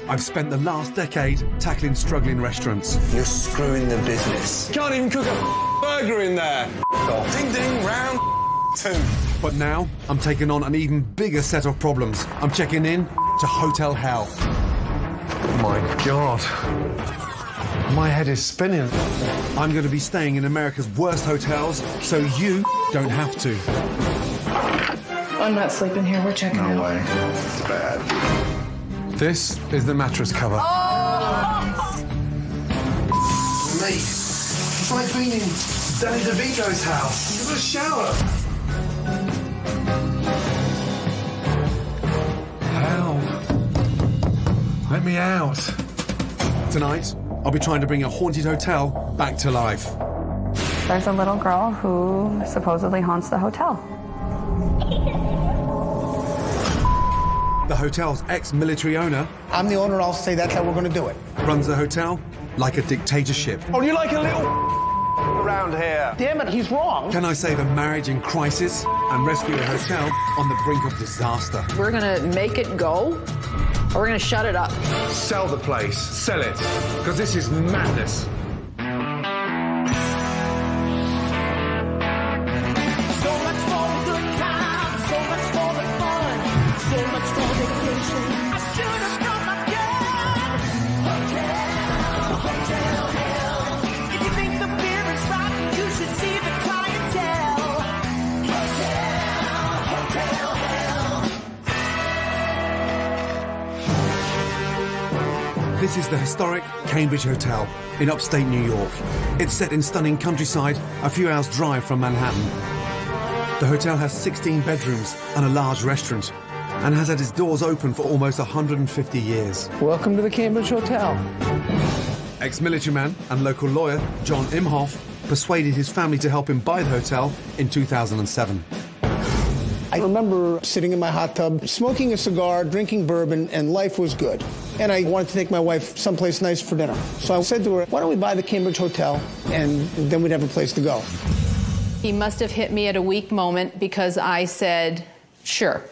I've spent the last decade tackling struggling restaurants. You're screwing the business. Can't even cook a burger in there. Ding ding, round 2. But now, I'm taking on an even bigger set of problems. I'm checking in to Hotel Hell. My God. My head is spinning. I'm going to be staying in America's worst hotels, so you don't have to. I'm not sleeping here. We're checking out. No way. It's bad. This is the mattress cover. Mate, it's like being in Danny DeVito's house. Give it a shower. Hell. Let me out. Tonight, I'll be trying to bring a haunted hotel back to life. There's a little girl who supposedly haunts the hotel. The hotel's ex-military owner I'm the owner, I'll say that's how we're going to do it. runs the hotel like a dictatorship. Oh, you like a little around here? Damn it, he's wrong. Can I save a marriage in crisis and rescue a hotel on the brink of disaster? We're going to make it go, or we're going to shut it up. Sell the place. Sell it. Because this is madness. So much for the good times, so much for the fun, so much for vacation. I should have brought my gun. Hotel Hell. If you think the beer is rotten, you should see the clientele. Hotel Hell. This is the historic Cambridge Hotel in upstate New York. It's set in stunning countryside, a few hours' drive from Manhattan. The hotel has 16 bedrooms and a large restaurant, and has had its doors open for almost 150 years. Welcome to the Cambridge Hotel. Ex-military man and local lawyer John Imhoff persuaded his family to help him buy the hotel in 2007. I remember sitting in my hot tub, smoking a cigar, drinking bourbon, and life was good. And I wanted to take my wife someplace nice for dinner. So I said to her, why don't we buy the Cambridge Hotel, and then we'd have a place to go. He must have hit me at a weak moment because I said, sure.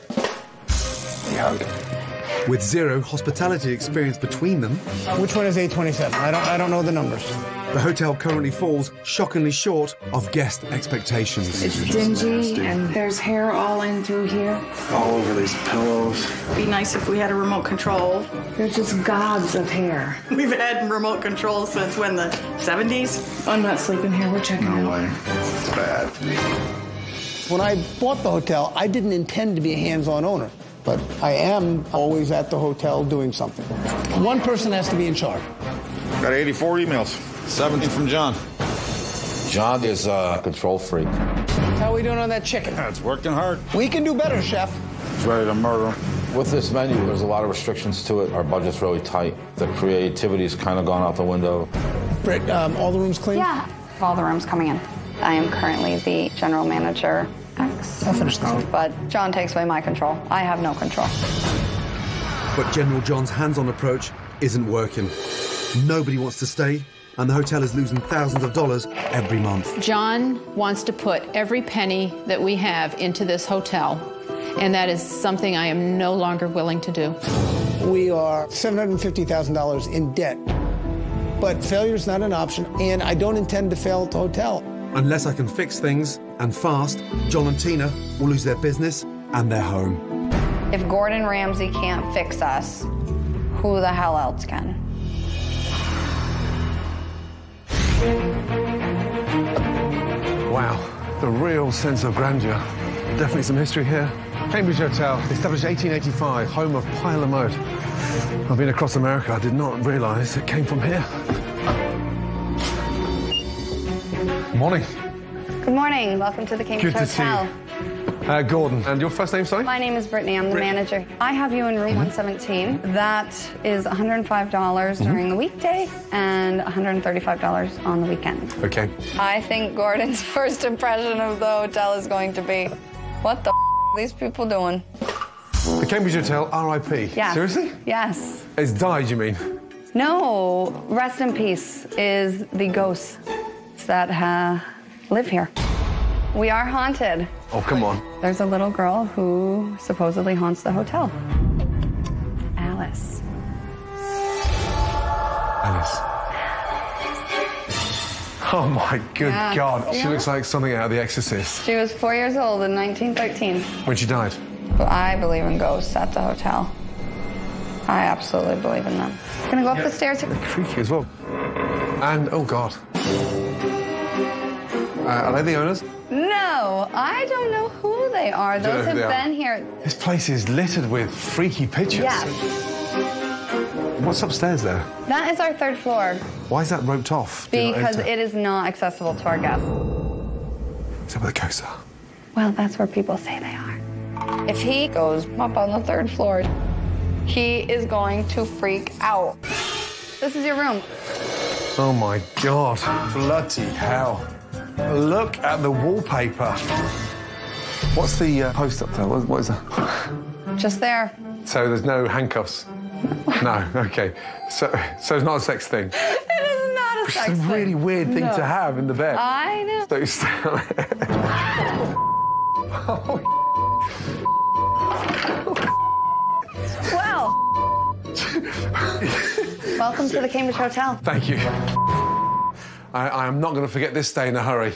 With zero hospitality experience between them, Which one is 827? I don't know the numbers. the hotel currently falls shockingly short of guest expectations. It's dingy, and there's hair all in through here. All over these pillows. Be nice if we had a remote control. There's just gobs of hair. We've had remote control since when, the 70s? I'm not sleeping here. We're checking No out. way. It's bad. When I bought the hotel, I didn't intend to be a hands-on owner, but I am always at the hotel doing something. One person has to be in charge. Got 84 emails. 17 from John. John is a control freak. How are we doing on that chicken? Yeah, it's working hard. We can do better, chef. It's ready to murder him. With this menu, there's a lot of restrictions to it. Our budget's really tight. The creativity's kind of gone out the window. Britt, all the rooms clean? Yeah, all the rooms coming in. I am currently the general manager. I'll finish this. But John takes away my control. I have no control. But General John's hands-on approach isn't working. Nobody wants to stay, and the hotel is losing thousands of dollars every month. John wants to put every penny that we have into this hotel, and that is something I am no longer willing to do. We are $750,000 in debt, but failure's not an option, and I don't intend to fail at the hotel. Unless I can fix things, and fast, John and Tina will lose their business and their home. If Gordon Ramsay can't fix us, who the hell else can? Wow, the real sense of grandeur. Definitely some history here. Cambridge Hotel, established 1885, home of Pile of Mode. I've been across America. I did not realise it came from here. Morning. Good morning. Welcome to the Cambridge Good to see Hotel. you. Gordon, and your first name, sorry? My name is Brittany. I'm the manager. I have you in room 117. That is $105 during the weekday and $135 on the weekend. Okay. I think Gordon's first impression of the hotel is going to be, what the are these people doing? The Cambridge Hotel, R.I.P. Yes. Seriously? Yes. It's died, you mean? No, rest in peace is the ghosts that live here. We are haunted. Oh, come on. There's a little girl who supposedly haunts the hotel. Alice. Alice. Oh, my good Yeah. God. She Yeah. looks like something out of The Exorcist. She was 4 years old in 1913. When she died. But I believe in ghosts at the hotel. I absolutely believe in them. Gonna go up the stairs. Freaky as well. And, oh, God. Are they the owners? No, I don't know who they are. You don't know Those who have they are. been here. This place is littered with freaky pictures. Yes. What's upstairs there? That is our third floor Why is that roped off? Do you not because enter? it is not accessible to our guests. Is that where the ghosts are? Well, that's where people say they are. If he goes up on the third floor, he is going to freak out. This is your room. Oh, my God. Bloody hell. Look at the wallpaper. What's the post up there? What is that? Just there. So there's no handcuffs? No, okay. So it's not a sex thing. It is not a Which sex is a thing. really weird thing No. to have in the bed. I know. Well, welcome to the Cambridge Hotel. Thank you. I am not going to forget this day in a hurry.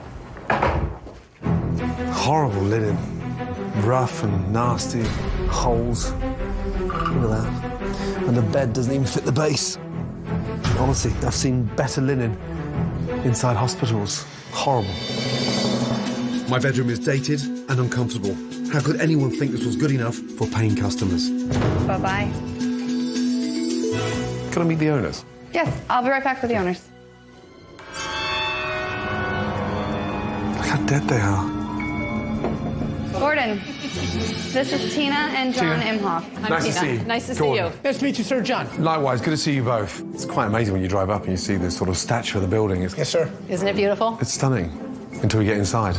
Horrible linen. Rough and nasty. Holes. Look at that. And the bed doesn't even fit the base. Honestly, I've seen better linen inside hospitals. Horrible. My bedroom is dated and uncomfortable. How could anyone think this was good enough for paying customers? Bye-bye. Can I meet the owners? Yes, I'll be right back with the owners. Look how dead they are. Gordon, this is Tina and John Tina. Imhoff. Nice to see you. Nice to see Gordon. you. Nice to meet you, sir, John. Likewise, good to see you both. It's quite amazing when you drive up and you see this sort of statue of the building. Yes, sir. Isn't it beautiful? It's stunning until we get inside.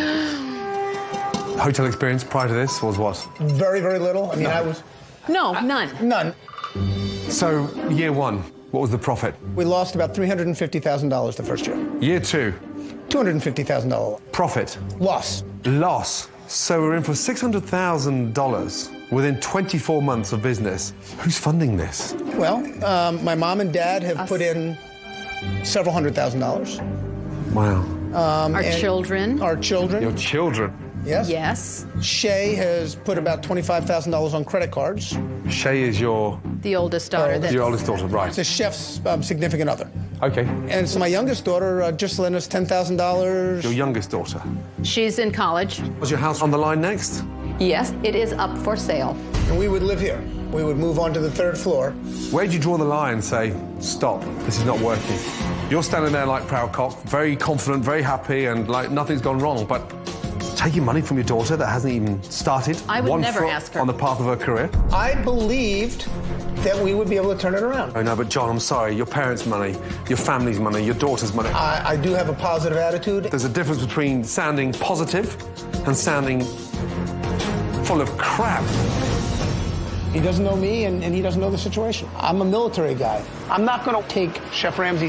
Hotel experience prior to this was what? Very, very little. I mean, I was No, none. none. So, year one, what was the profit? We lost about $350,000 the first year. Year two, $250,000 profit, loss. loss. So we're in for $600,000 within 24 months of business. Who's funding this? Well, my mom and dad have put in several $100,000. Wow. Our and children. Our children. Your children. Yes. Yes. Shay has put about $25,000 on credit cards. Shay is your The oldest daughter. your oldest daughter, right? It's a chef's significant other. Okay. And so my youngest daughter just lent us $10,000. Your youngest daughter. She's in college. Was your house on the line next? Yes, it is up for sale. And we would live here. We would move on to the third floor. Where'd you draw the line and say, stop, this is not working? You're standing there like proud cop, very confident, very happy, and like nothing's gone wrong, but taking money from your daughter that hasn't even started I would one never foot ask her. on the path of her career? I believed that we would be able to turn it around. Oh, no, but John, I'm sorry. Your parents' money, your family's money, your daughter's money. I do have a positive attitude. There's a difference between sounding positive and sounding full of crap. He doesn't know me, and he doesn't know the situation. I'm a military guy. I'm not going to take Chef Ramsay's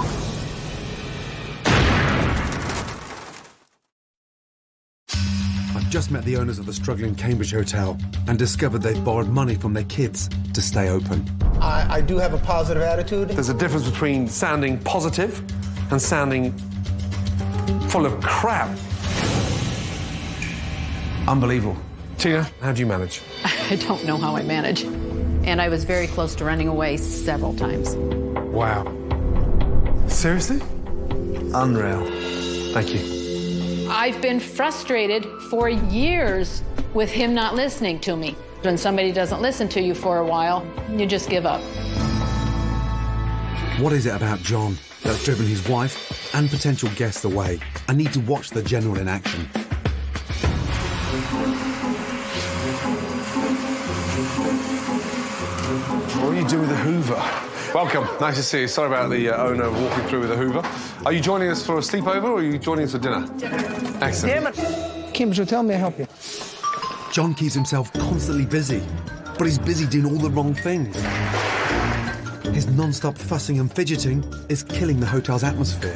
I've just met the owners of the struggling Cambridge Hotel and discovered they've borrowed money from their kids to stay open. I do have a positive attitude. There's a difference between sounding positive and sounding full of crap. Unbelievable. Tina, how do you manage? I don't know how I manage. And I was very close to running away several times. Wow. Seriously? Unreal. Thank you. I've been frustrated for years with him not listening to me. When somebody doesn't listen to you for a while, you just give up. What is it about John that's driven his wife and potential guests away? I need to watch the general in action. What are you doing with the Hoover? Welcome. Nice to see you. Sorry about the owner walking through with the Hoover. Are you joining us for a sleepover or are you joining us for dinner? Dinner. Excellent. Damn it. Cambridge Hotel, may I help you? John keeps himself constantly busy, but he's busy doing all the wrong things. His non-stop fussing and fidgeting is killing the hotel's atmosphere.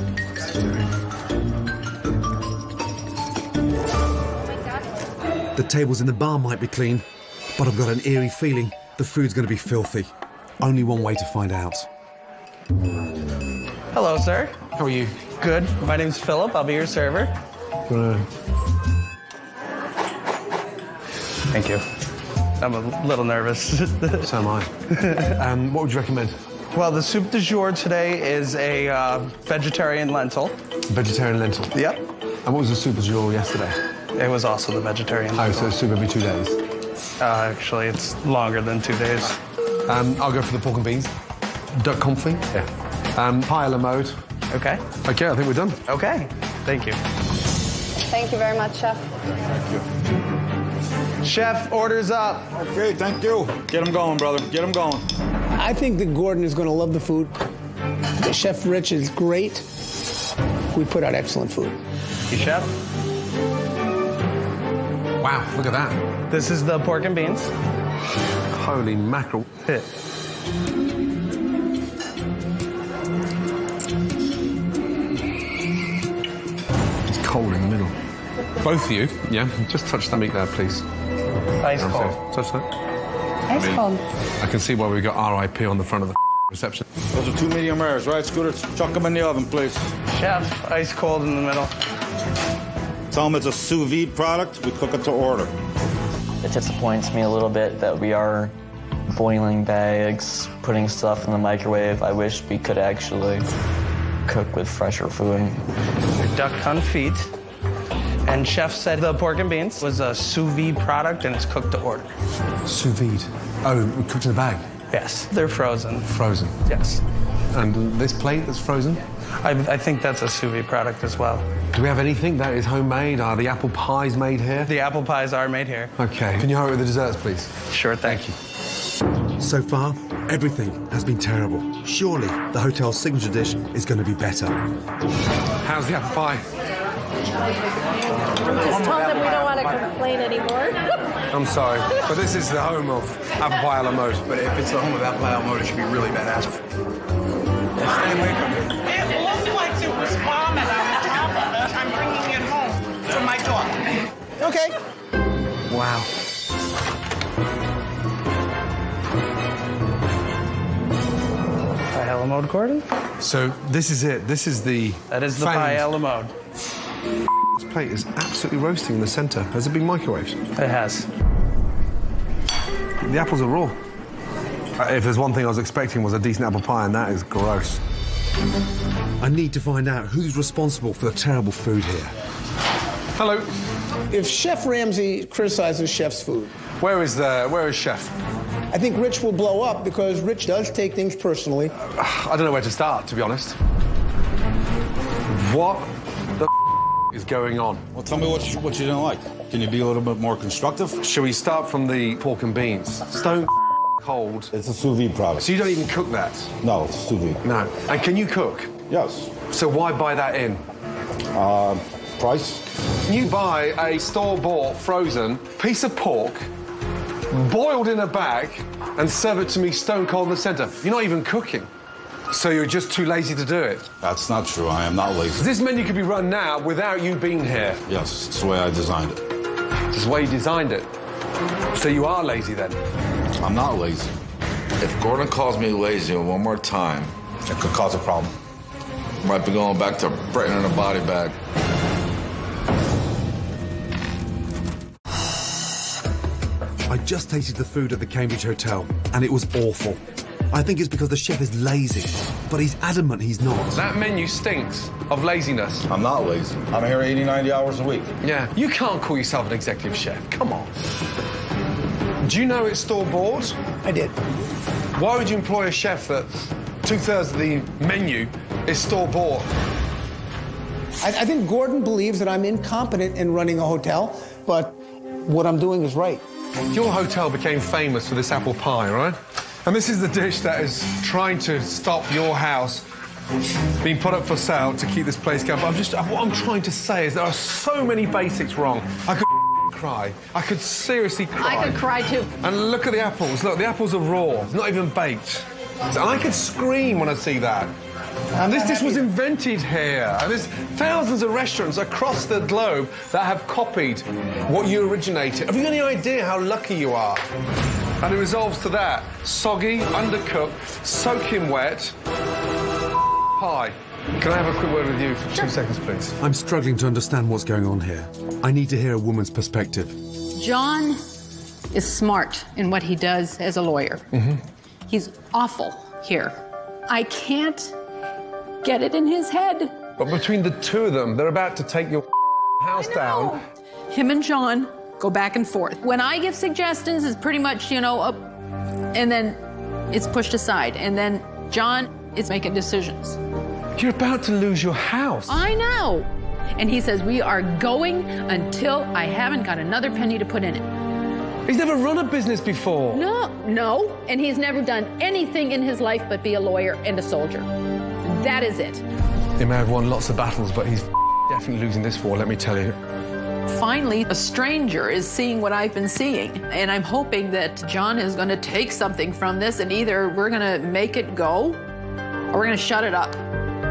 The tables in the bar might be clean, but I've got an eerie feeling the food's going to be filthy. Only one way to find out. Hello, sir. How are you? Good. My name's Philip. I'll be your server. Thank you. I'm a little nervous. So am I. What would you recommend? Well, the soup du jour today is a vegetarian lentil. Vegetarian lentil? Yep. And what was the soup du jour yesterday? It was also the vegetarian lentil. Oh, so it's soup every 2 days? Actually, it's longer than 2 days. I'll go for the pork and beans. Duck confit? Yeah. Pie a la mode. Okay. Okay, I think we're done. Okay. Thank you. Thank you very much, Chef. Chef, orders up. Okay, thank you. Get them going, brother. Get them going. I think that Gordon is going to love the food. The Chef Rich is great. We put out excellent food. You, Chef? Wow, look at that. This is the pork and beans. Holy mackerel. Hit. It's cold in the middle. Both of you, yeah? Just touch that meat there, please. Ice cold. Touch that. Ice cold. I can see why we've got RIP on the front of the reception. Those are 2 medium rares, right, Scooter? Chuck them in the oven, please. Chef, ice cold in the middle. Tell them it's a sous vide product. We cook it to order. It disappoints me a little bit that we are boiling bags, putting stuff in the microwave. I wish we could actually cook with fresher food. Duck confit. And Chef said the pork and beans was a sous vide product and it's cooked to order. Sous vide? Oh, cooked in a bag? Yes, they're frozen. Frozen? Yes. And this plate that's frozen? I think that's a sous vide product as well. Do we have anything that is homemade? Are the apple pies made here? The apple pies are made here. Okay. Can you hurry with the desserts, please? Sure, thank you. So far, everything has been terrible. Surely the hotel's signature dish is going to be better. How's the apple pie? Just told them we don't want to complain anymore. I'm sorry, but this is the home of apple pie a la mode. But if it's the home of apple pie a la mode, it should be really badass. Stay away from it. It looks like it was vomit on the top of it. I'm bringing it home to my daughter. Okay. Wow. Pie a la mode, Gordon? So this is it. This is the... That is the pie a la mode. This plate is absolutely roasting in the centre. Has it been microwaved? It has. The apples are raw. If there's one thing I was expecting was a decent apple pie, and that is gross. I need to find out who's responsible for the terrible food here. Hello. If Chef Ramsay criticizes Chef's food... Where is Chef? I think Rich will blow up because Rich does take things personally. I don't know where to start, to be honest. What the is going on? Well, tell me what you didn't like. Can you be a little bit more constructive? Shall we start from the pork and beans? Stone cold. It's a sous vide product. So you don't even cook that? No, it's sous vide. No. And can you cook? Yes. So why buy that in? Price? Can you buy a store-bought, frozen piece of pork, boiled in a bag, and serve it to me stone cold in the centre? You're not even cooking. So you're just too lazy to do it? That's not true. I am not lazy. This menu could be run now without you being here. Yes, it's the way I designed it. It's the way you designed it. So you are lazy then? I'm not lazy. If Gordon calls me lazy one more time, it could cause a problem. Might be going back to Britain in a body bag. I just tasted the food at the Cambridge Hotel, and it was awful. I think it's because the chef is lazy, but he's adamant he's not. That menu stinks of laziness. I'm not lazy. I'm here 80, 90 hours a week. Yeah, you can't call yourself an executive chef. Come on. Do you know it's store-bought? I did. Why would you employ a chef that 2/3 of the menu is store-bought? I think Gordon believes that I'm incompetent in running a hotel, but what I'm doing is right. Your hotel became famous for this apple pie, right? And this is the dish that is trying to stop your house being put up for sale to keep this place going. But what I'm trying to say is there are so many basics wrong. I could cry. I could seriously cry. I could cry too. And look at the apples. Look, the apples are raw, not even baked. And I could scream when I see that. And this dish was invented here. And there's thousands of restaurants across the globe that have copied what you originated. Have you any idea how lucky you are? And it resolves to that. Soggy, undercooked, soaking wet, Hi. Can I have a quick word with you for 2 seconds, please? I'm struggling to understand what's going on here. I need to hear a woman's perspective. John is smart in what he does as a lawyer. He's awful here. I can't get it in his head. But between the two of them, they're about to take your house down. Him and John go back and forth. When I give suggestions, it's pretty much, you know, and then it's pushed aside. And then John is making decisions. You're about to lose your house. I know. And he says, we are going until I haven't got another penny to put in it. He's never run a business before. No. And he's never done anything in his life but be a lawyer and a soldier. That is it. He may have won lots of battles, but he's definitely losing this war, let me tell you. Finally, a stranger is seeing what I've been seeing. And I'm hoping that John is going to take something from this, and either we're going to make it go or we're going to shut it up.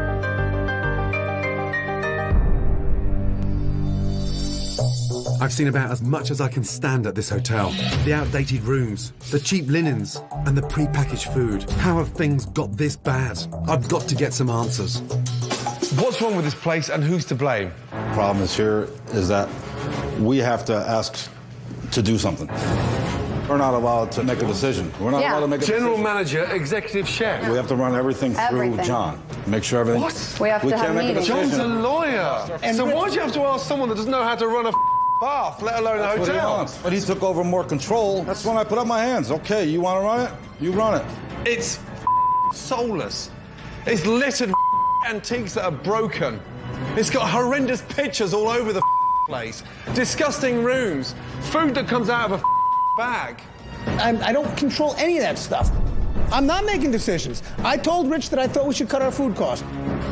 I've seen about as much as I can stand at this hotel. The outdated rooms, the cheap linens, and the pre-packaged food. How have things got this bad? I've got to get some answers. What's wrong with this place and who's to blame? Problem is here is that we have to ask to do something. We're not allowed to make a decision. We're not allowed to make a General decision. manager, executive chef. We have to run everything through John. Make sure everything... What? We have to have can't make a meetings. decision. John's a lawyer. And so Rich- why'd you have to ask someone that doesn't know how to run a bath, let alone That's a what he hotel? wants. But he took over more control. That's when I put up my hands. Okay, you want to run it? You run it. It's soulless. It's littered with antiques that are broken. It's got horrendous pictures all over the place. Disgusting rooms. Food that comes out of a bag. I don't control any of that stuff. I'm not making decisions. I told Rich that I thought we should cut our food cost.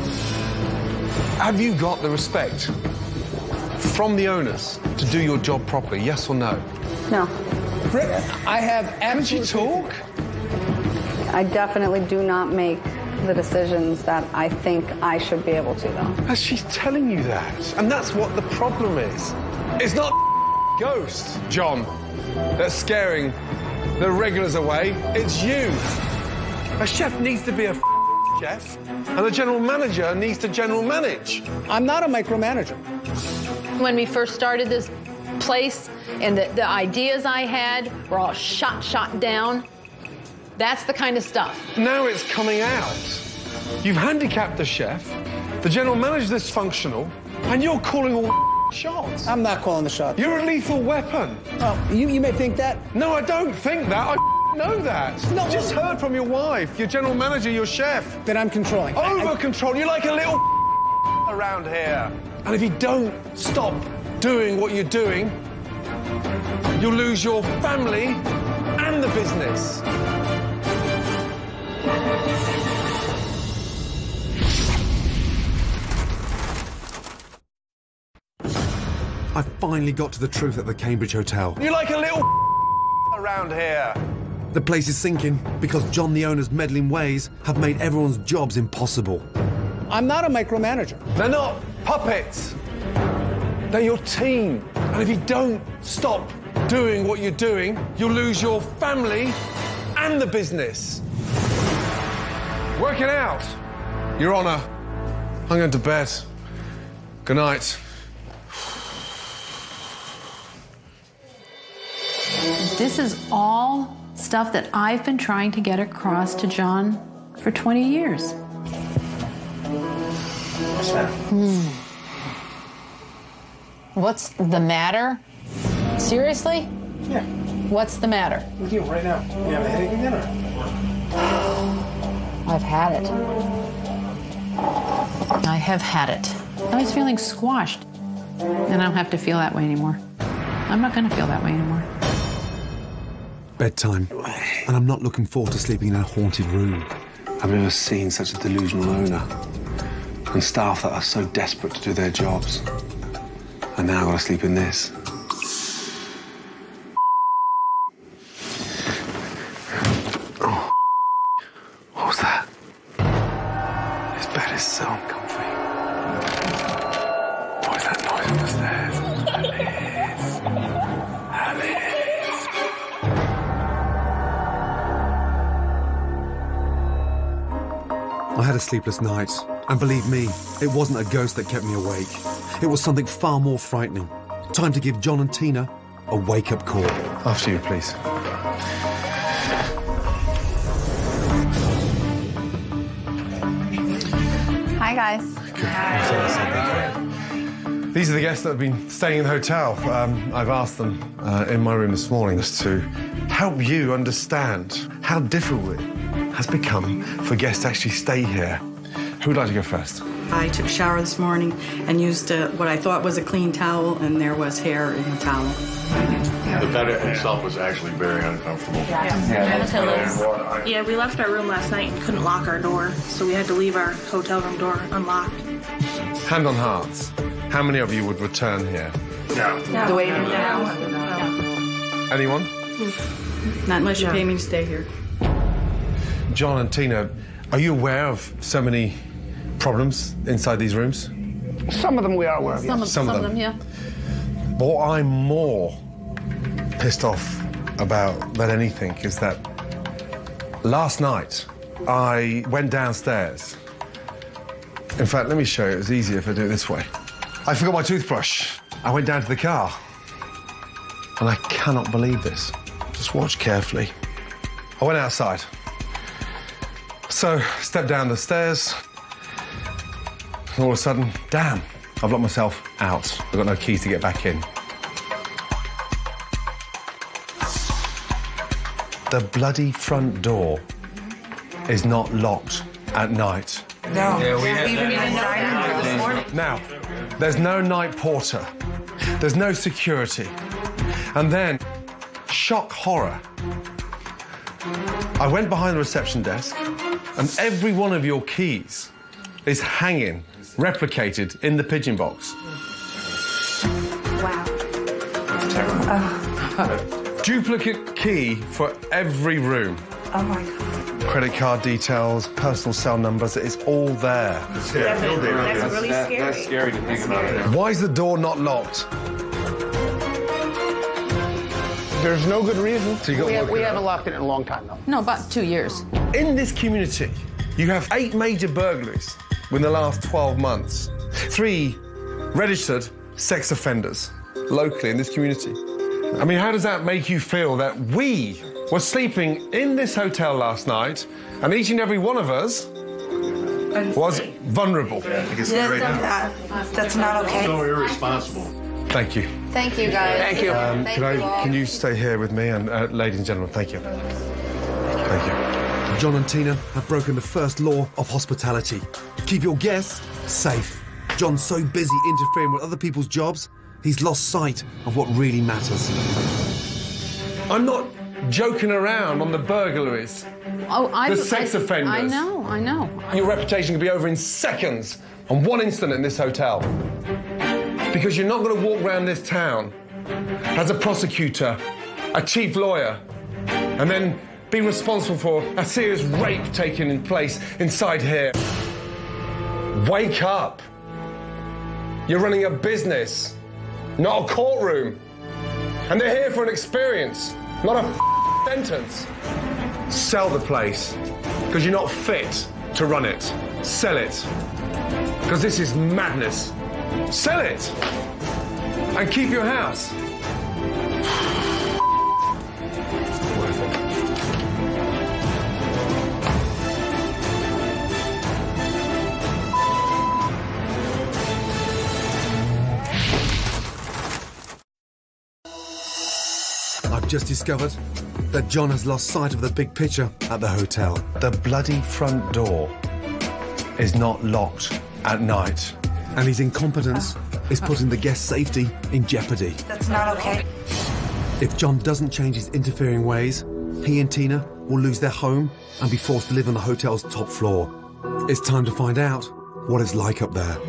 Have you got the respect from the owners to do your job properly, yes or no? No. I have Can't you talk? I definitely do not make the decisions that I think I should be able to, though. She's telling you that, and that's what the problem is. It's not ghosts, John, that's scaring the regulars away. It's you. A chef needs to be a chef, and a general manager needs to general manage. I'm not a micromanager. When we first started this place and the ideas I had were all shot down, that's the kind of stuff. Now it's coming out. You've handicapped the chef, the general manager's dysfunctional, and you're calling all shots. I'm not calling the shots. You're a lethal weapon. Oh, you may think that. No, I don't think that. I know that. No, I just heard from your wife, your general manager, your chef. That I'm controlling. Over-control. You're like a little around here. And if you don't stop doing what you're doing, you'll lose your family and the business. I finally got to the truth at the Cambridge Hotel. You're like a little around here. The place is sinking because John the owner's meddling ways have made everyone's jobs impossible. I'm not a micromanager. They're not puppets. They're your team. And if you don't stop doing what you're doing, you'll lose your family and the business. Work it out, Your Honor. I'm going to bed. Good night. This is all stuff that I've been trying to get across to John for 20 years. What's that? What's the matter? Seriously? Yeah. What's the matter? With you right now. You have a headache again, or? I've had it. I have had it. I was feeling squashed. And I don't have to feel that way anymore. I'm not going to feel that way anymore. Bedtime, and I'm not looking forward to sleeping in a haunted room. I've never seen such a delusional owner. And staff that are so desperate to do their jobs. And now I've got to sleep in this. Oh, what was that? His bed is so uncomfy. What is that noise on the stairs? Alice. Alice. I had a sleepless night, and believe me, it wasn't a ghost that kept me awake. It was something far more frightening. Time to give John and Tina a wake-up call. After you, please. Hi, guys. These are the guests that have been staying in the hotel. I've asked them in my room this morning just to help you understand how difficult it has become for guests to actually stay here. Who would like to go first? I took a shower this morning and used what I thought was a clean towel, and there was hair in the towel. The bed itself was actually very uncomfortable. Yeah, we left our room last night and couldn't lock our door, so we had to leave our hotel room door unlocked. Hand on hearts, how many of you would return here? No. Anyone? Not unless you pay me to stay here. John and Tina, are you aware of so many problems inside these rooms? Some of them we are aware of, yes. Some of them, yeah. What I'm more pissed off about than anything is that last night I went downstairs. In fact, let me show you. It was easier if I do it this way. I forgot my toothbrush. I went down to the car. And I cannot believe this. Just watch carefully. I went outside. So, stepped down the stairs. And all of a sudden, damn, I've locked myself out. I've got no keys to get back in. The bloody front door is not locked at night. No. Yeah, we had even in the dining room this morning. Now, there's no night porter. There's no security. And then, shock horror. I went behind the reception desk, and every one of your keys is hanging, replicated in the pigeon box. Wow. Duplicate key for every room. Oh my God. Credit card details, personal cell numbers, it's all there. That's really scary. That's scary to think about. Why is the door not locked? There's no good reason. So you got We haven't locked it in a long time, though. No, about 2 years. In this community, you have 8 major burglaries within the last 12 months. 3 registered sex offenders locally in this community. I mean, how does that make you feel that we were sleeping in this hotel last night and each and every one of us was vulnerable? That's not okay. So irresponsible. Thank you. Thank you, guys. Thank you. Can you stay here with me? And ladies and gentlemen, thank you. Thank you. John and Tina have broken the first law of hospitality. Keep your guests safe. John's so busy interfering with other people's jobs, he's lost sight of what really matters. I'm not joking around on the burglaries. Oh, the sex offenders. I know. Your reputation could be over in seconds on one incident in this hotel. Because you're not going to walk around this town as a prosecutor, a chief lawyer, and then be responsible for a serious rape taking place inside here. Wake up. You're running a business, not a courtroom. And they're here for an experience, not a sentence. Sell the place, because you're not fit to run it. Sell it, because this is madness. Sell it, and keep your house. I've just discovered that John has lost sight of the big picture at the hotel. The bloody front door is not locked at night. And his incompetence is putting the guest's safety in jeopardy. That's not okay. If John doesn't change his interfering ways, he and Tina will lose their home and be forced to live on the hotel's top floor. It's time to find out what it's like up there.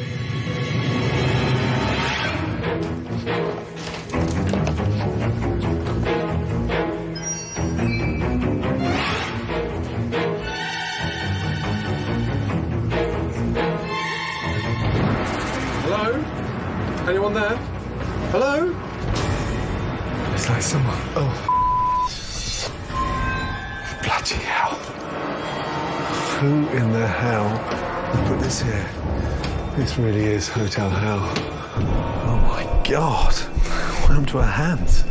Anyone there? Hello? It's like someone... Oh. Bloody hell. Who in the hell put this here? This really is Hotel Hell. Oh my God. What happened to her hands?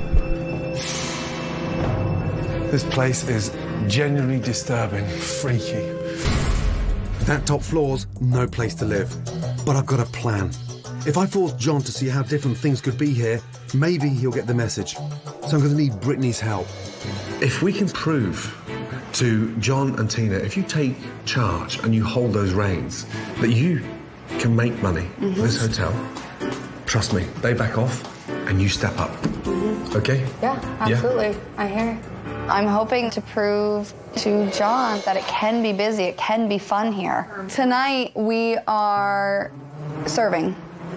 This place is genuinely disturbing, freaky. That top floor's no place to live. But I've got a plan. If I force John to see how different things could be here, maybe he'll get the message. So I'm going to need Brittany's help. If we can prove to John and Tina, if you take charge and you hold those reins, that you can make money in this hotel, trust me, they back off and you step up. Okay? Yeah, absolutely. I hear it. I'm hoping to prove to John that it can be busy, it can be fun here. Tonight, we are serving.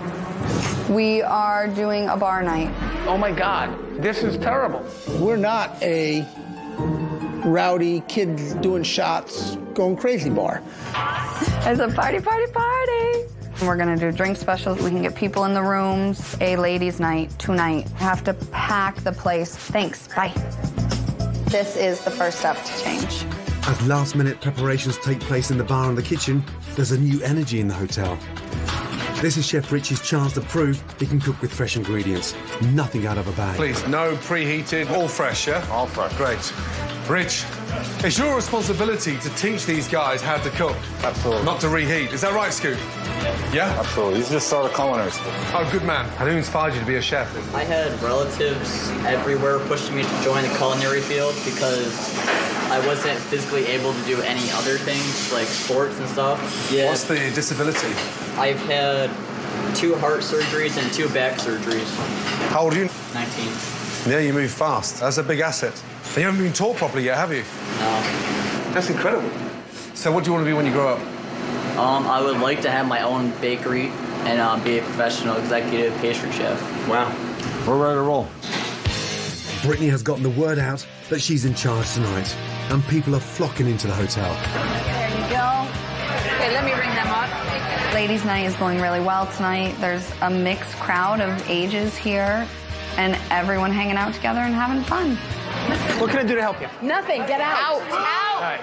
We are doing a bar night. Oh my God, this is terrible. We're not a rowdy, kids doing shots, going crazy bar. It's a party, party, party. We're gonna do drink specials. We can get people in the rooms. A ladies' night tonight. Have to pack the place. Thanks, bye. This is the first step to change. As last-minute preparations take place in the bar and the kitchen, there's a new energy in the hotel. This is Chef Richie's chance to prove he can cook with fresh ingredients. Nothing out of a bag. Please, no preheated, all fresh, yeah? All fresh. Great. Rich, it's your responsibility to teach these guys how to cook. Absolutely. Not to reheat. Is that right, Scoop? Yeah? Absolutely. He's just started culinary school. Oh, good man. And who inspired you to be a chef? I had relatives everywhere pushing me to join the culinary field because I wasn't physically able to do any other things, like sports and stuff. Yeah. What's the disability? I've had 2 heart surgeries and 2 back surgeries. How old are you? 19. Yeah, you move fast. That's a big asset. And you haven't been taught properly yet, have you? No. That's incredible. So what do you want to be when you grow up? I would like to have my own bakery and be a professional executive pastry chef. Wow. We're ready to roll. Brittany has gotten the word out that she's in charge tonight, and people are flocking into the hotel. There you go. Okay, let me ring them up. Ladies' night is going really well tonight. There's a mixed crowd of ages here, and everyone hanging out together and having fun. What can I do to help you? Nothing. Get out. Out. All right.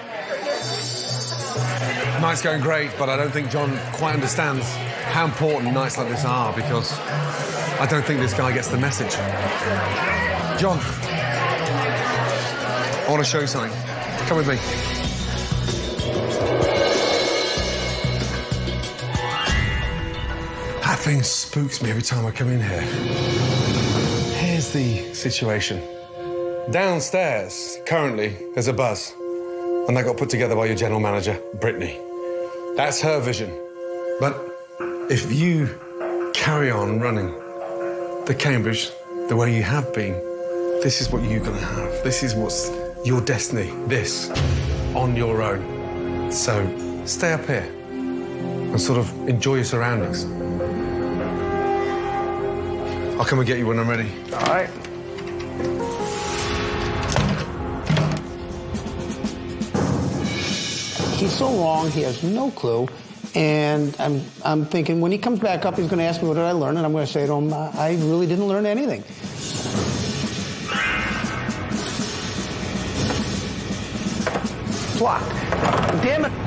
Night's going great, but I don't think John quite understands how important nights like this are because I don't think this guy gets the message. John, I want to show you something. Come with me. That thing spooks me every time I come in here. Here's the situation. Downstairs, currently, there's a buzz. And that got put together by your general manager, Brittany. That's her vision. But if you carry on running the Cambridge the way you have been, this is what you're going to have. This is what's your destiny. This, on your own. So stay up here and sort of enjoy your surroundings. I'll come and get you when I'm ready. All right. He's so wrong, he has no clue. And I'm thinking when he comes back up, he's going to ask me, what did I learn? And I'm going to say to him, I really didn't learn anything. Blocked. Damn it.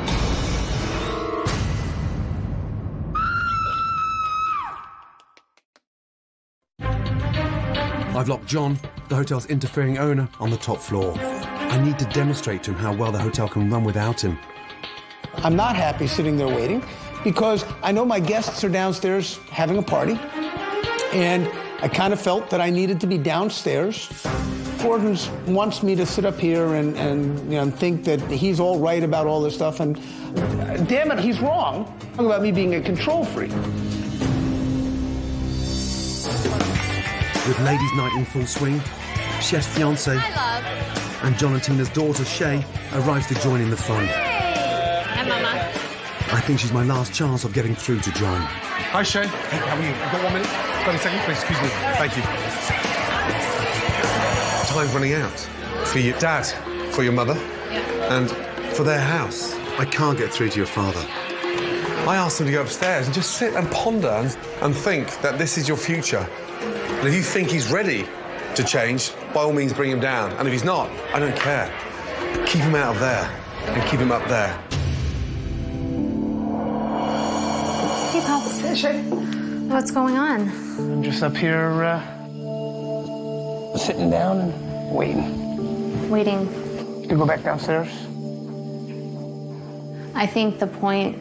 I've locked John, the hotel's interfering owner, on the top floor. I need to demonstrate to him how well the hotel can run without him. I'm not happy sitting there waiting because I know my guests are downstairs having a party, and I kind of felt that I needed to be downstairs. Gordon wants me to sit up here and think that he's all right about all this stuff, and damn it, he's wrong about me being a control freak. With ladies' night in full swing, Chef's fiancé and John and Tina's daughter, Shay, arrives to join in the fun. Hi, Mama. I think she's my last chance of getting through to John. Hi, Shay. Hey, how are you? I've got 1 minute. 30 seconds, please. Excuse me. Thank you. Time's running out. For your dad, for your mother, and for their house. I can't get through to your father. I asked him to go upstairs and just sit and ponder and think that this is your future. And if you think he's ready to change, by all means bring him down. And if he's not, I don't care. Keep him out of there and keep him up there. Oh, Hey, Shay. what's going on? I'm just up here, sitting down and waiting. Waiting. You go back downstairs? I think the point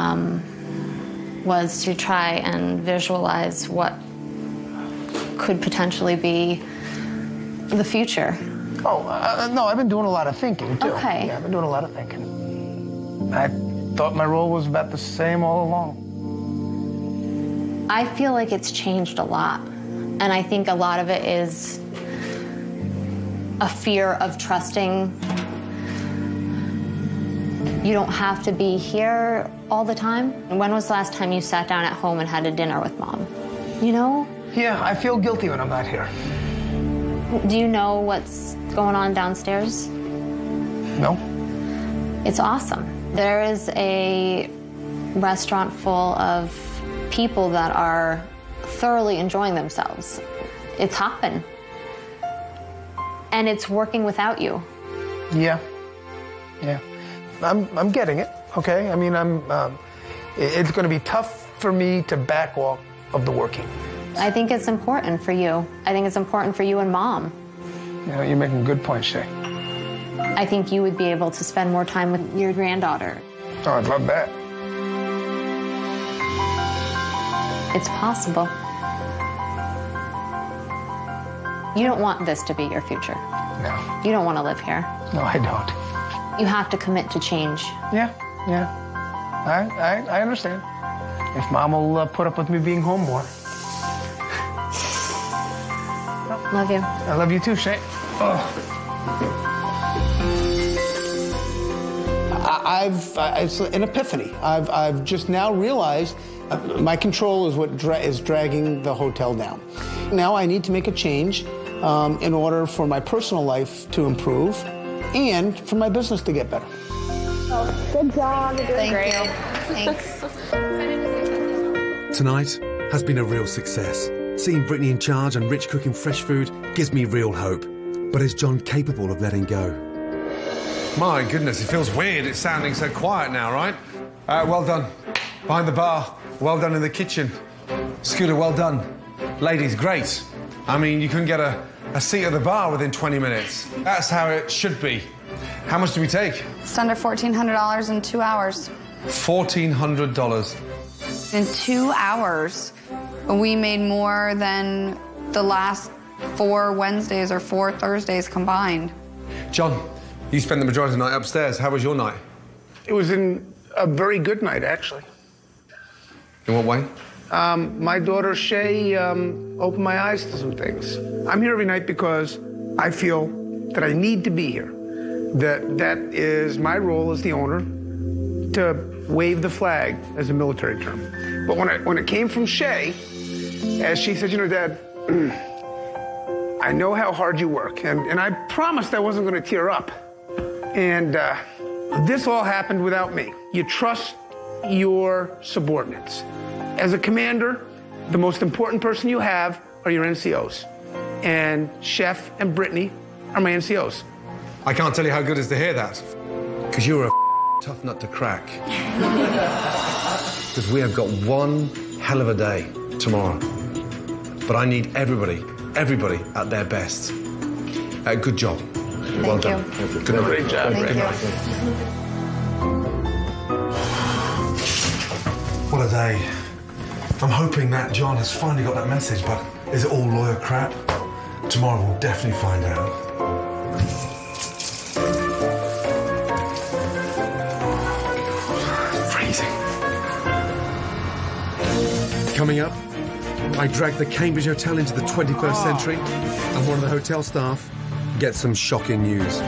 was to try and visualize what could potentially be the future. Oh, no, I've been doing a lot of thinking, too. Okay. Yeah, I've been doing a lot of thinking. I thought my role was about the same all along. I feel like it's changed a lot. And I think a lot of it is a fear of trusting. You don't have to be here all the time. When was the last time you sat down at home and had a dinner with Mom? You know? Yeah, I feel guilty when I'm not here. Do you know what's going on downstairs? No. It's awesome. There is a restaurant full of people that are thoroughly enjoying themselves. It's hopping. And it's working without you. Yeah. Yeah. I'm getting it, okay? I mean, it's going to be tough for me to back off of the working. I think it's important for you. I think it's important for you and Mom. You know, you're making good points, Shay. I think you would be able to spend more time with your granddaughter. Oh, I'd love that. It's possible. You don't want this to be your future. No. You don't want to live here. No, I don't. You have to commit to change. Yeah. I understand. If Mom will put up with me being home more. Love you. I love you too, Shay. It's an epiphany. I've just now realized my control is what is dragging the hotel down. Now I need to make a change in order for my personal life to improve and for my business to get better. Good job. You're doing Thank great. you. Thanks. Tonight has been a real success. Seeing Brittany in charge and Rich cooking fresh food gives me real hope. But is John capable of letting go? My goodness, it feels weird. It's sounding so quiet now, right? Well done. Behind the bar. Well done in the kitchen. Scooter, well done. Ladies, great. I mean, you couldn't get a seat at the bar within 20 minutes. That's how it should be. How much do we take? It's under $1,400 in 2 hours. $1,400. In 2 hours, we made more than the last 4 Wednesdays or 4 Thursdays combined. John, you spent the majority of the night upstairs. How was your night? It was a very good night, actually. In what way? My daughter, Shay, opened my eyes to some things. I'm here every night because I feel that I need to be here. That is my role as the owner, to wave the flag as a military term. But when it came from Shay, as she said, you know, Dad, I know how hard you work, and I promised I wasn't going to tear up. And this all happened without me. You trust your subordinates. As a commander, the most important person you have are your NCOs. And Chef and Brittany are my NCOs. I can't tell you how good it is to hear that. Because you're a tough nut to crack. Because we have got one hell of a day tomorrow. But I need everybody at their best. Good job. Well done. Good night. Great job. Thank you. What a day. I'm hoping that John has finally got that message, but is it all lawyer crap? Tomorrow we'll definitely find out. Freezing. Coming up, I drag the Cambridge Hotel into the 21st century, and one of the hotel staff gets some shocking news.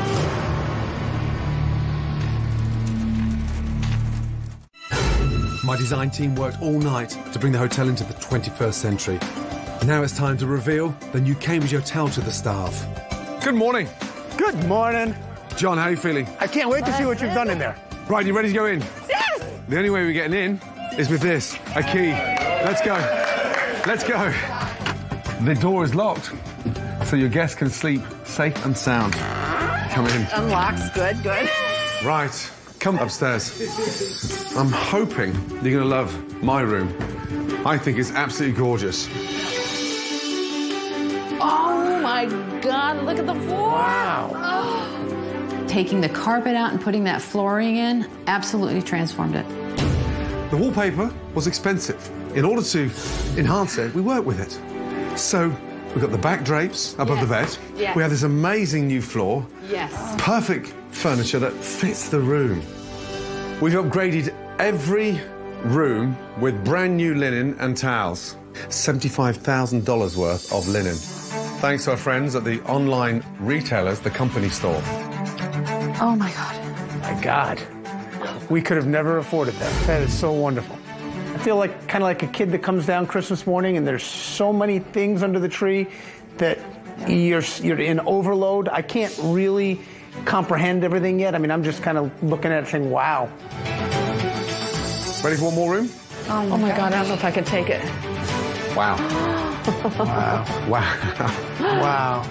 My design team worked all night to bring the hotel into the 21st century. Now it's time to reveal the new Cambridge Hotel to the staff. Good morning. Good morning. John, how are you feeling? I can't wait to see what you've done in there. Right, you ready to go in? Yes! The only way we're getting in is with this, a key. Let's go. Let's go. The door is locked, so your guests can sleep safe and sound. Come in. Unlocks. Good. Right. Come upstairs. I'm hoping you're going to love my room. I think it's absolutely gorgeous. Oh my God, look at the floor. Wow. Oh. Taking the carpet out and putting that flooring in absolutely transformed it. The wallpaper was expensive. In order to enhance it, we worked with it. So we've got the back drapes above the bed. Yes. We have this amazing new floor. Yes. Perfect furniture that fits the room. We've upgraded every room with brand new linen and towels. $75,000 worth of linen. Thanks to our friends at the online retailers, the Company Store. Oh my God. My God. We could have never afforded that. That is so wonderful. I feel like kind of like a kid that comes down Christmas morning and there's so many things under the tree that you're in overload. I can't really comprehend everything yet. I mean, I'm just kind of looking at it saying, wow. Ready for one more room? Oh my God, I don't know if I can take it. Wow. Wow. Wow. Wow.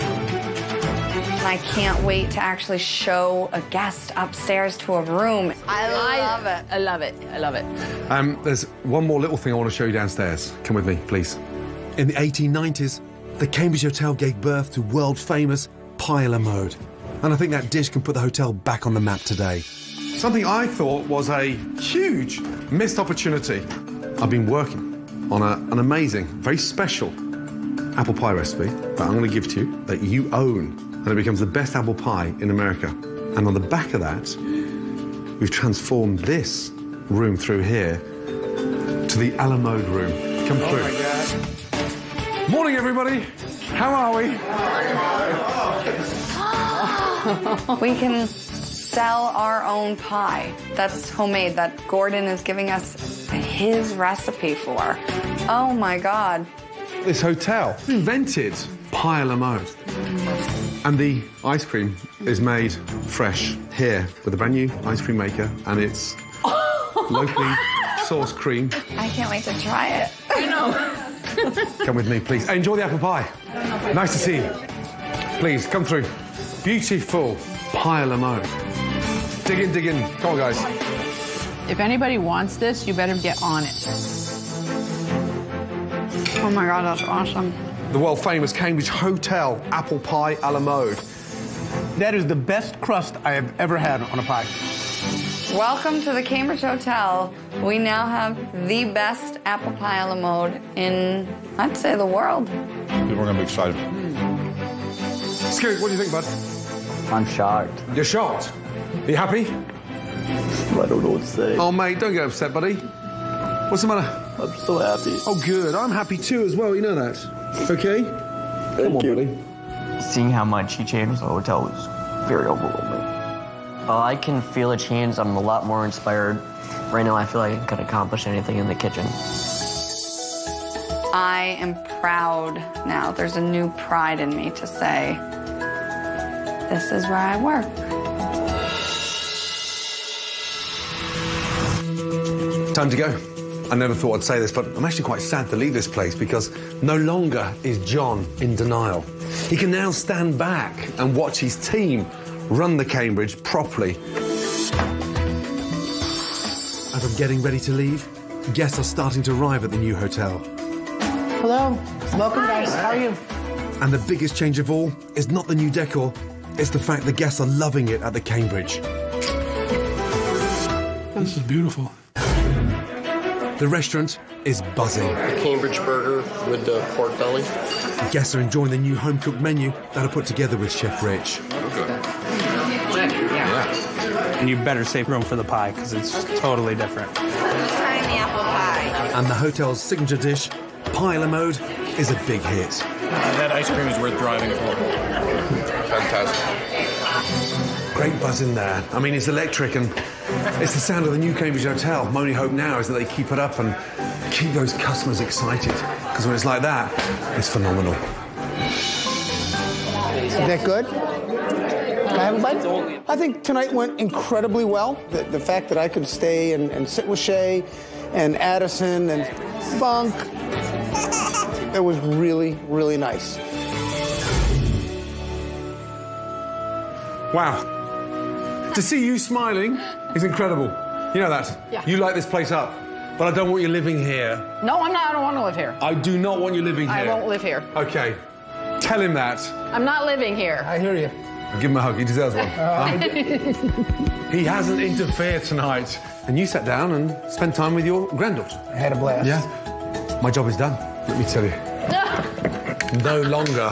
I can't wait to actually show a guest upstairs to a room. I love it. I love it. I love it. There's one more little thing I want to show you downstairs. Come with me, please. In the 1890s, the Cambridge Hotel gave birth to world-famous Pie a la Mode. And I think that dish can put the hotel back on the map today. Something I thought was a huge missed opportunity. I've been working on an amazing, very special apple pie recipe that I'm going to give to you that you own. And it becomes the best apple pie in America. And on the back of that, we've transformed this room through here to the a la mode room. Come through. Oh my God. Morning, everybody. How are we? We can sell our own pie. That's homemade, that Gordon is giving us his recipe for. Oh my God. This hotel invented Pie a la Mode. And the ice cream is made fresh here with a brand new ice cream maker, and it's locally sourced cream. I can't wait to try it. I know. Come with me, please. Enjoy the apple pie. Nice to see you. Please, come through. Beautiful Pie a la Mode. Dig in, dig in. Come on, guys. If anybody wants this, you better get on it. Oh my God, that's awesome. The world-famous Cambridge Hotel apple pie a la mode. That is the best crust I have ever had on a pie. Welcome to the Cambridge Hotel. We now have the best apple pie a la mode in, I'd say, the world. People are going to be excited. Scoot, what do you think, bud? I'm shocked. You're shocked? Are you happy? I don't know what to say. Oh, mate, don't get upset, buddy. What's the matter? I'm so happy. Oh, good. I'm happy too as well. You know that. Okay? Come on, buddy. Seeing how much he changed the hotel was very overwhelming. I can feel a change. I'm a lot more inspired. Right now, I feel like I could accomplish anything in the kitchen. I am proud now. There's a new pride in me to say, this is where I work. Time to go. I never thought I'd say this, but I'm actually quite sad to leave this place because no longer is John in denial. He can now stand back and watch his team run the Cambridge properly. As I'm getting ready to leave, guests are starting to arrive at the new hotel. Hello. Welcome, guys. How are you? And the biggest change of all is not the new decor, it's the fact the guests are loving it at the Cambridge. This is beautiful. The restaurant is buzzing. The Cambridge burger with the pork belly. Guests are enjoying the new home-cooked menu that I put together with Chef Rich. Yeah. And you better save room for the pie, because it's totally different. Tiny apple pie. And the hotel's signature dish, Pie a la Mode, is a big hit. That ice cream is worth driving for. Fantastic. Great buzz in there. I mean, it's electric, and it's the sound of the new Cambridge Hotel. My only hope now is that they keep it up and keep those customers excited, because when it's like that, it's phenomenal. Is that good? Can I have a bite? I think tonight went incredibly well. The fact that I could stay and sit with Shay and Addison and Funk, it was really, really nice. Wow. To see you smiling is incredible. You know that? Yeah. You light this place up, but I don't want you living here. No, I'm not. I don't want to live here. I do not want you living here. I won't live here. Okay. Tell him that. I'm not living here. I hear you. I'll give him a hug. He deserves one. He hasn't interfered tonight. And you sat down and spent time with your granddaughter. I had a blast. Yeah. My job is done, let me tell you. No longer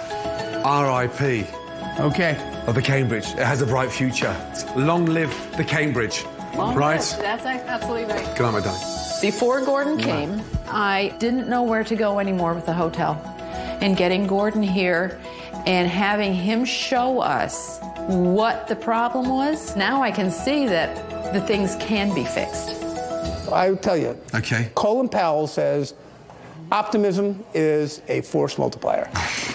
RIP. Okay. Of the Cambridge. It has a bright future. Long live the Cambridge. Right? That's absolutely right. Good night, my darling. Before Gordon came, I didn't know where to go anymore with the hotel. And getting Gordon here and having him show us what the problem was, now I can see that the things can be fixed. I will tell you. Okay. Colin Powell says optimism is a force multiplier.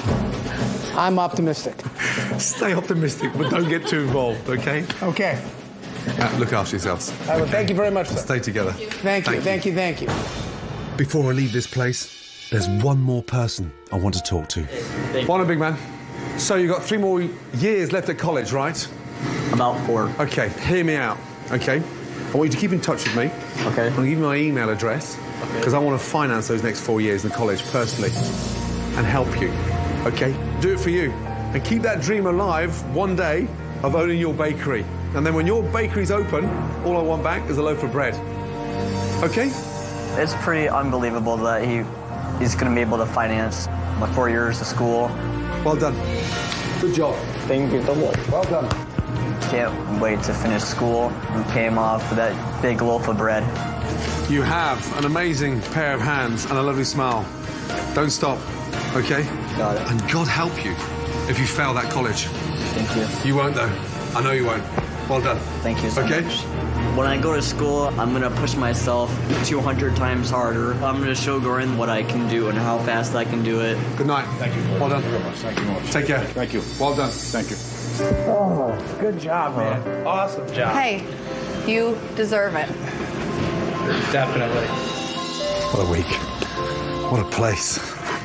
I'm optimistic. Stay optimistic, but don't get too involved, okay? Okay. Look after yourselves. I will. Thank you very much, sir. Stay together. Thank you. Before I leave this place, there's one more person I want to talk to. Morning, big man. So you've got 3 more years left at college, right? About 4. Okay, hear me out, okay? I want you to keep in touch with me. Okay. I'm going to give you my email address because I want to finance those next 4 years in college personally and help you, okay? Do it for you. And keep that dream alive one day of owning your bakery. And then when your bakery's open, all I want back is a loaf of bread. Okay? It's pretty unbelievable that he's going to be able to finance my 4 years of school. Well done. Good job. Thank you so much. Well done. Can't wait to finish school and came off with that big loaf of bread. You have an amazing pair of hands and a lovely smile. Don't stop, okay? Got it. And God help you if you fail that college. Thank you. You won't, though. I know you won't. Well done. Thank you so much. When I go to school, I'm going to push myself 200 times harder. I'm going to show Gordon what I can do and how fast I can do it. Good night. Thank you. Well done. Thank you very much. Take care. Thank you. Well done. Thank you. Oh, good job, man. Awesome job. Hey, you deserve it. Definitely. What a week. What a place.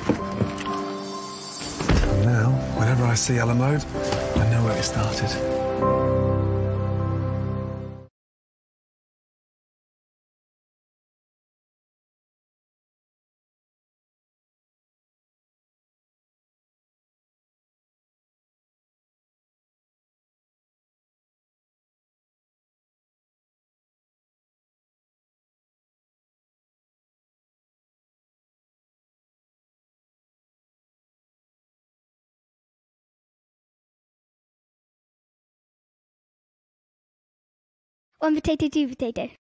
And now, whenever I see Alamode, I know where it started. One potato, 2 potato.